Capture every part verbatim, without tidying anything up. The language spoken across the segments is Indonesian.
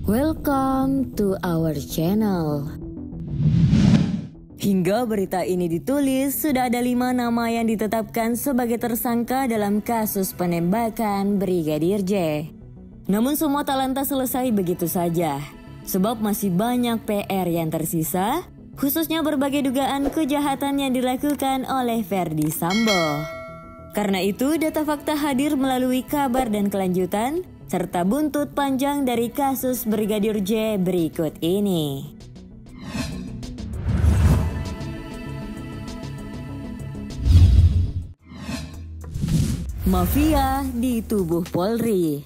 Welcome to our channel. Hingga berita ini ditulis, sudah ada lima nama yang ditetapkan sebagai tersangka dalam kasus penembakan Brigadir J. Namun semua tak lantas selesai begitu saja, sebab masih banyak P R yang tersisa, khususnya berbagai dugaan kejahatan yang dilakukan oleh Ferdy Sambo. Karena itu, data fakta hadir melalui kabar dan kelanjutan, serta buntut panjang dari kasus Brigadir J berikut ini. Mafia di tubuh Polri.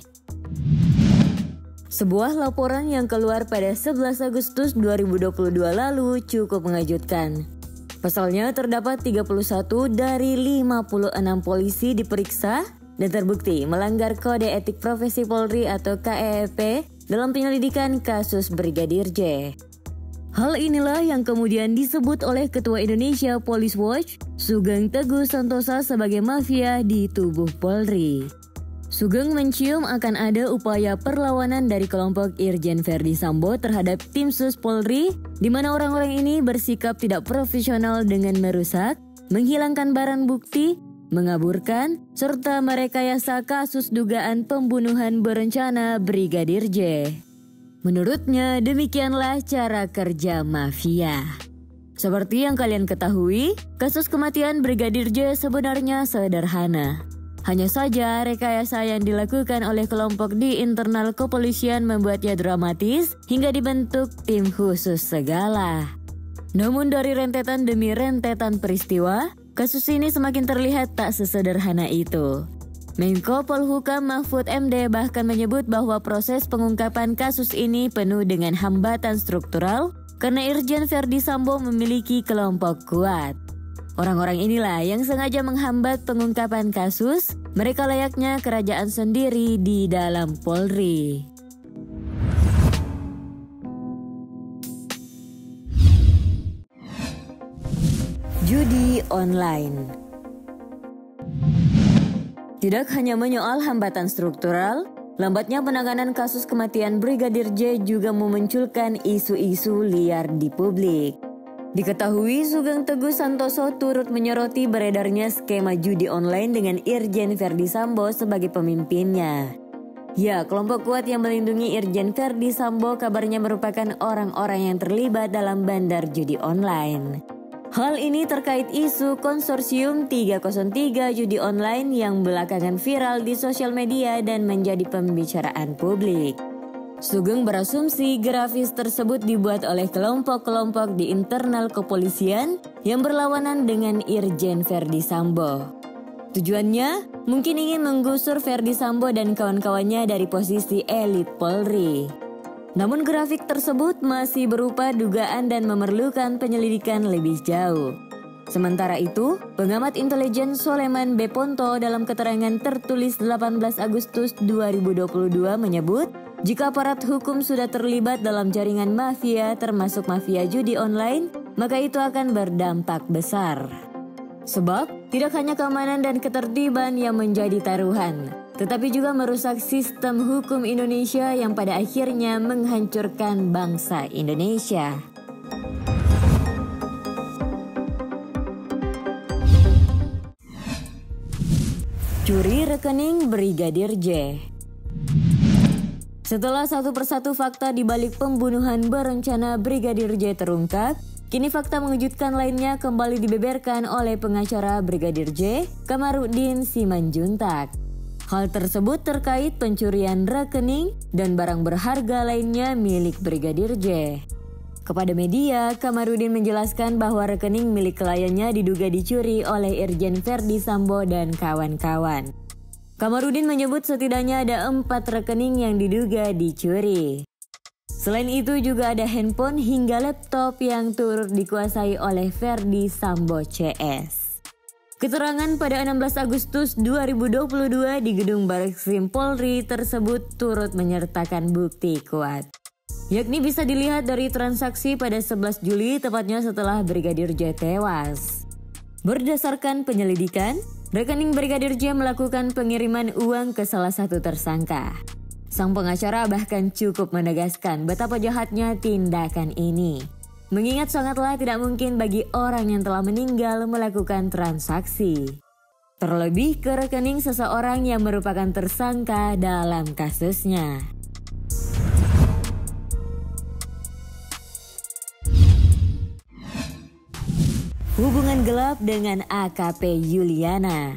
Sebuah laporan yang keluar pada sebelas Agustus dua ribu dua puluh dua lalu cukup mengejutkan. Pasalnya terdapat tiga puluh satu dari lima puluh enam polisi diperiksa dan terbukti melanggar Kode Etik Profesi Polri atau K E P dalam penyelidikan kasus Brigadir J. Hal inilah yang kemudian disebut oleh Ketua Indonesia Police Watch, Sugeng Teguh Santosa sebagai mafia di tubuh Polri. Sugeng mencium akan ada upaya perlawanan dari kelompok Irjen Ferdy Sambo terhadap tim sus Polri, di mana orang-orang ini bersikap tidak profesional dengan merusak, menghilangkan barang bukti, mengaburkan, serta merekayasa kasus dugaan pembunuhan berencana Brigadir J. Menurutnya, demikianlah cara kerja mafia. Seperti yang kalian ketahui, kasus kematian Brigadir J sebenarnya sederhana. Hanya saja, rekayasa yang dilakukan oleh kelompok di internal kepolisian membuatnya dramatis hingga dibentuk tim khusus segala. Namun dari rentetan demi rentetan peristiwa, kasus ini semakin terlihat tak sesederhana itu. Menko Polhukam Mahfud M D bahkan menyebut bahwa proses pengungkapan kasus ini penuh dengan hambatan struktural karena Irjen Ferdy Sambo memiliki kelompok kuat. Orang-orang inilah yang sengaja menghambat pengungkapan kasus, mereka layaknya kerajaan sendiri di dalam Polri. Judi online. Tidak hanya menyoal hambatan struktural, lambatnya penanganan kasus kematian Brigadir J juga memunculkan isu-isu liar di publik. Diketahui Sugeng Teguh Santoso turut menyoroti beredarnya skema judi online dengan Irjen Ferdy Sambo sebagai pemimpinnya. Ya, kelompok kuat yang melindungi Irjen Ferdy Sambo kabarnya merupakan orang-orang yang terlibat dalam bandar judi online. Hal ini terkait isu konsorsium tiga nol tiga judi online yang belakangan viral di sosial media dan menjadi pembicaraan publik. Sugeng berasumsi grafis tersebut dibuat oleh kelompok-kelompok di internal kepolisian yang berlawanan dengan Irjen Ferdy Sambo. Tujuannya mungkin ingin menggusur Ferdy Sambo dan kawan-kawannya dari posisi elit Polri. Namun grafik tersebut masih berupa dugaan dan memerlukan penyelidikan lebih jauh. Sementara itu, pengamat intelijen Soleman B. Ponto dalam keterangan tertulis delapan belas Agustus dua ribu dua puluh dua menyebut, jika aparat hukum sudah terlibat dalam jaringan mafia termasuk mafia judi online, maka itu akan berdampak besar. Sebab, tidak hanya keamanan dan ketertiban yang menjadi taruhan, tetapi juga merusak sistem hukum Indonesia yang pada akhirnya menghancurkan bangsa Indonesia. Curi rekening Brigadir J. Setelah satu persatu fakta di balik pembunuhan berencana Brigadir J terungkap, kini fakta mengejutkan lainnya kembali dibeberkan oleh pengacara Brigadir J, Kamarudin Simanjuntak. Hal tersebut terkait pencurian rekening dan barang berharga lainnya milik Brigadir J. Kepada media, Kamarudin menjelaskan bahwa rekening milik kliennya diduga dicuri oleh Irjen Ferdy Sambo dan kawan-kawan. Kamarudin menyebut setidaknya ada empat rekening yang diduga dicuri. Selain itu juga ada handphone hingga laptop yang turut dikuasai oleh Ferdy Sambo C S. Keterangan pada enam belas Agustus dua ribu dua puluh dua di Gedung Barreskrim Polri tersebut turut menyertakan bukti kuat. Yakni bisa dilihat dari transaksi pada sebelas Juli tepatnya setelah Brigadir J tewas. Berdasarkan penyelidikan, rekening Brigadir J melakukan pengiriman uang ke salah satu tersangka. Sang pengacara bahkan cukup menegaskan betapa jahatnya tindakan ini. Mengingat sangatlah tidak mungkin bagi orang yang telah meninggal melakukan transaksi. Terlebih ke rekening seseorang yang merupakan tersangka dalam kasusnya. Hubungan gelap dengan A K P Yuliana.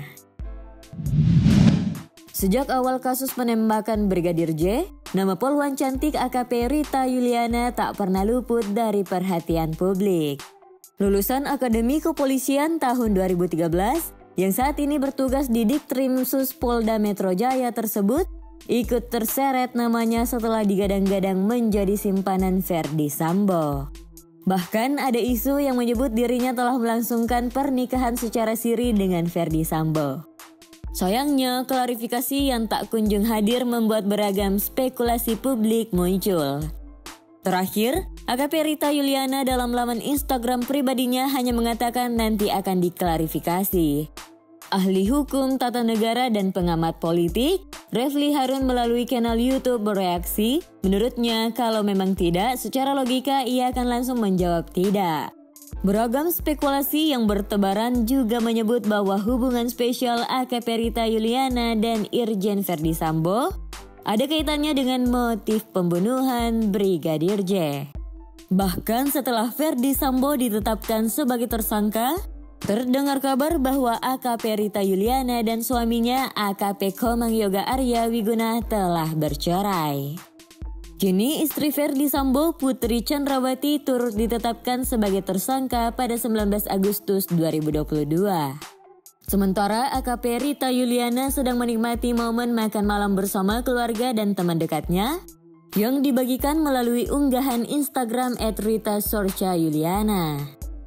Sejak awal kasus penembakan Brigadir J, nama poluan cantik A K P Rita Yuliana tak pernah luput dari perhatian publik. Lulusan Akademi Kepolisian tahun dua ribu tiga belas yang saat ini bertugas di Ditkrimsus Polda Metro Jaya tersebut ikut terseret namanya setelah digadang-gadang menjadi simpanan Ferdy Sambo. Bahkan ada isu yang menyebut dirinya telah melangsungkan pernikahan secara siri dengan Ferdy Sambo. Sayangnya, klarifikasi yang tak kunjung hadir membuat beragam spekulasi publik muncul. Terakhir, A K P Rita Yuliana dalam laman Instagram pribadinya hanya mengatakan nanti akan diklarifikasi. Ahli hukum tata negara dan pengamat politik, Refli Harun melalui kanal YouTube bereaksi, menurutnya kalau memang tidak, secara logika ia akan langsung menjawab tidak. Beragam spekulasi yang bertebaran juga menyebut bahwa hubungan spesial A K P Rita Yuliana dan Irjen Ferdy Sambo ada kaitannya dengan motif pembunuhan Brigadir J. Bahkan setelah Ferdy Sambo ditetapkan sebagai tersangka, terdengar kabar bahwa A K P Rita Yuliana dan suaminya A K P Komang Yoga Arya Wiguna telah bercerai. Kini istri Ferdy Sambo, Putri Chandrawati, turut ditetapkan sebagai tersangka pada sembilan belas Agustus dua ribu dua puluh dua. Sementara A K P Rita Yuliana sedang menikmati momen makan malam bersama keluarga dan teman dekatnya yang dibagikan melalui unggahan Instagram et rita sorcha yuliana.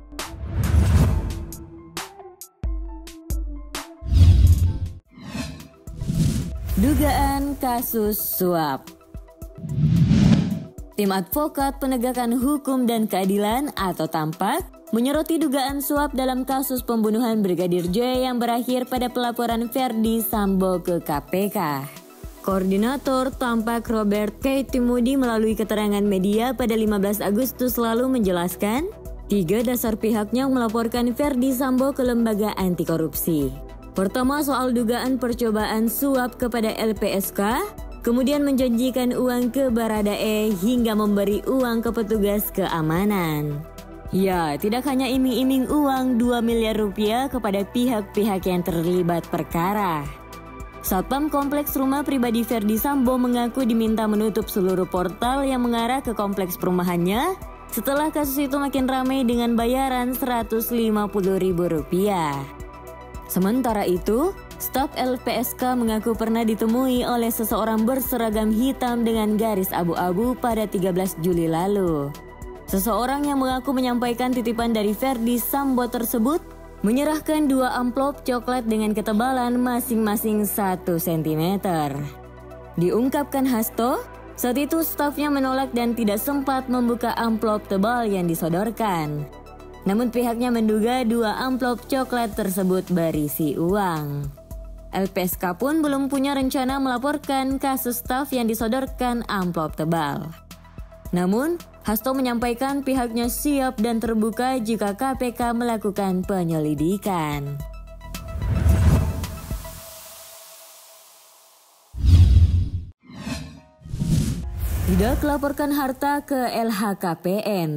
Dugaan kasus suap. Tim Advokat Penegakan Hukum dan Keadilan atau Tampak menyoroti dugaan suap dalam kasus pembunuhan Brigadir J yang berakhir pada pelaporan Ferdy Sambo ke K P K. Koordinator Tampak Robert K. Timudi melalui keterangan media pada lima belas Agustus lalu menjelaskan, tiga dasar pihaknya melaporkan Ferdy Sambo ke lembaga anti korupsi. Pertama soal dugaan percobaan suap kepada L P S K, kemudian menjanjikan uang ke Baradae hingga memberi uang ke petugas keamanan. Ya, tidak hanya iming-iming uang dua miliar rupiah kepada pihak-pihak yang terlibat perkara. Satpam Kompleks Rumah Pribadi Ferdy Sambo mengaku diminta menutup seluruh portal yang mengarah ke kompleks perumahannya setelah kasus itu makin ramai dengan bayaran seratus lima puluh ribu rupiah. Sementara itu, staf L P S K mengaku pernah ditemui oleh seseorang berseragam hitam dengan garis abu-abu pada tiga belas Juli lalu. Seseorang yang mengaku menyampaikan titipan dari Ferdy Sambo tersebut menyerahkan dua amplop coklat dengan ketebalan masing-masing satu sentimeter. Diungkapkan Hasto, saat itu stafnya menolak dan tidak sempat membuka amplop tebal yang disodorkan. Namun pihaknya menduga dua amplop coklat tersebut berisi uang. L P S K pun belum punya rencana melaporkan kasus staf yang disodorkan amplop tebal. Namun, Hasto menyampaikan pihaknya siap dan terbuka jika K P K melakukan penyelidikan. Tidak laporkan harta ke L H K P N.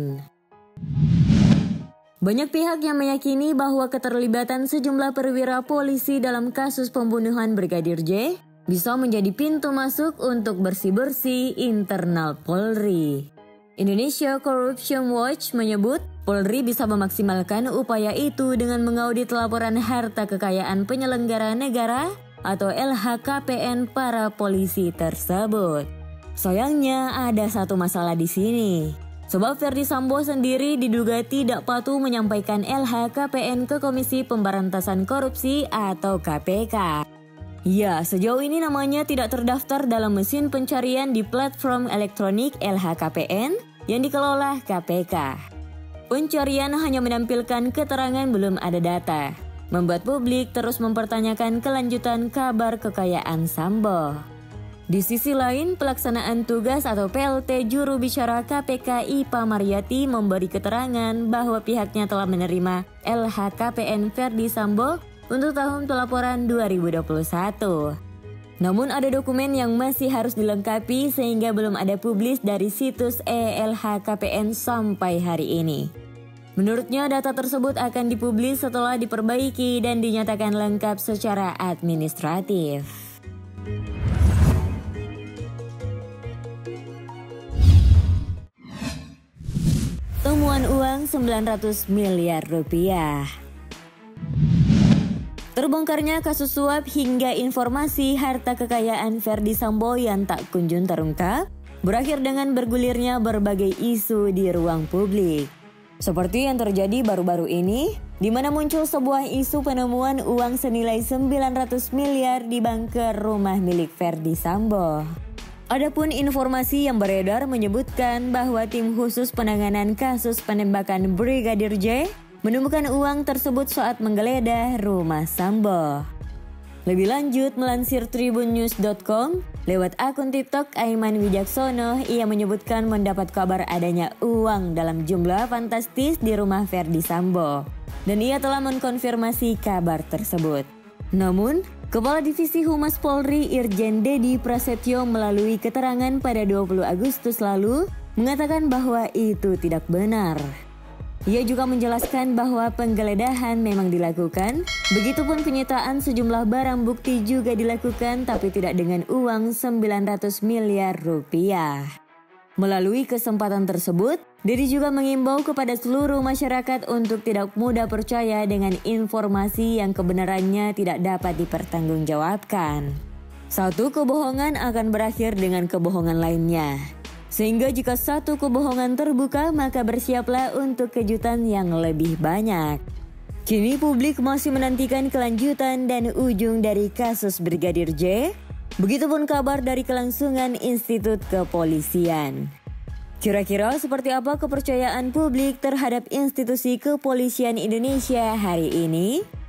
Banyak pihak yang meyakini bahwa keterlibatan sejumlah perwira polisi dalam kasus pembunuhan Brigadir J bisa menjadi pintu masuk untuk bersih-bersih internal Polri. Indonesia Corruption Watch menyebut Polri bisa memaksimalkan upaya itu dengan mengaudit laporan harta kekayaan penyelenggara negara atau L H K P N para polisi tersebut. Sayangnya ada satu masalah di sini. Sebab Ferdy Sambo sendiri diduga tidak patuh menyampaikan L H K P N ke Komisi Pemberantasan Korupsi atau K P K. Ya, sejauh ini namanya tidak terdaftar dalam mesin pencarian di platform elektronik L H K P N yang dikelola K P K. Pencarian hanya menampilkan keterangan belum ada data, membuat publik terus mempertanyakan kelanjutan kabar kekayaan Sambo. Di sisi lain, pelaksanaan tugas atau P L T juru bicara K P K Ipa Maryati memberi keterangan bahwa pihaknya telah menerima L H K P N Ferdi Sambo untuk tahun pelaporan dua ribu dua puluh satu. Namun ada dokumen yang masih harus dilengkapi sehingga belum ada publis dari situs E L H K P N sampai hari ini. Menurutnya data tersebut akan dipublis setelah diperbaiki dan dinyatakan lengkap secara administratif. Temuan uang sembilan ratus miliar rupiah. Terbongkarnya kasus suap hingga informasi harta kekayaan Ferdi Sambo yang tak kunjung terungkap, berakhir dengan bergulirnya berbagai isu di ruang publik. Seperti yang terjadi baru-baru ini, di mana muncul sebuah isu penemuan uang senilai sembilan ratus miliar di bunker rumah milik Ferdi Sambo. Adapun informasi yang beredar menyebutkan bahwa tim khusus penanganan kasus penembakan Brigadir J menemukan uang tersebut saat menggeledah rumah Sambo. Lebih lanjut, melansir tribun news dot com, lewat akun TikTok Aiman Wijaksono, ia menyebutkan mendapat kabar adanya uang dalam jumlah fantastis di rumah Ferdi Sambo. Dan ia telah mengkonfirmasi kabar tersebut. Namun, Kepala Divisi Humas Polri Irjen Dedi Prasetyo melalui keterangan pada dua puluh Agustus lalu mengatakan bahwa itu tidak benar. Ia juga menjelaskan bahwa penggeledahan memang dilakukan, begitupun penyitaan sejumlah barang bukti juga dilakukan tapi tidak dengan uang sembilan ratus miliar rupiah. Melalui kesempatan tersebut, Dedi juga mengimbau kepada seluruh masyarakat untuk tidak mudah percaya dengan informasi yang kebenarannya tidak dapat dipertanggungjawabkan. Satu kebohongan akan berakhir dengan kebohongan lainnya. Sehingga jika satu kebohongan terbuka, maka bersiaplah untuk kejutan yang lebih banyak. Kini publik masih menantikan kelanjutan dan ujung dari kasus Brigadir J. Begitupun kabar dari kelangsungan Institut Kepolisian. Kira-kira seperti apa kepercayaan publik terhadap institusi kepolisian Indonesia hari ini?